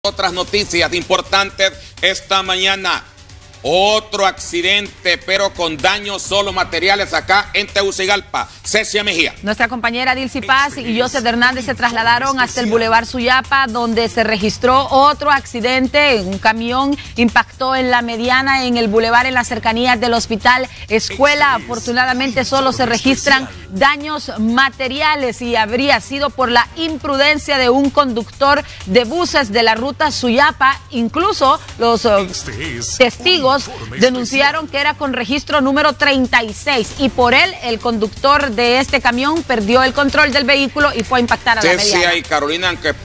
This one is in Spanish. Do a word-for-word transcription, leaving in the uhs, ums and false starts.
Otras noticias importantes esta mañana. Otro accidente, pero con daños solo materiales acá en Tegucigalpa. Cecia Mejía. Nuestra compañera Dilcy Paz y Joseph Hernández se trasladaron hasta el Boulevard Suyapa, donde se registró otro accidente. Un camión impactó en la mediana en el bulevar en las cercanías del Hospital Escuela. Afortunadamente solo se registran daños materiales y habría sido por la imprudencia de un conductor de buses de la ruta Suyapa. Incluso los uh, testigos denunciaron que era con registro número treinta y seis y por él el conductor de este camión perdió el control del vehículo y fue a impactar a la mediana. Y Carolina, aunque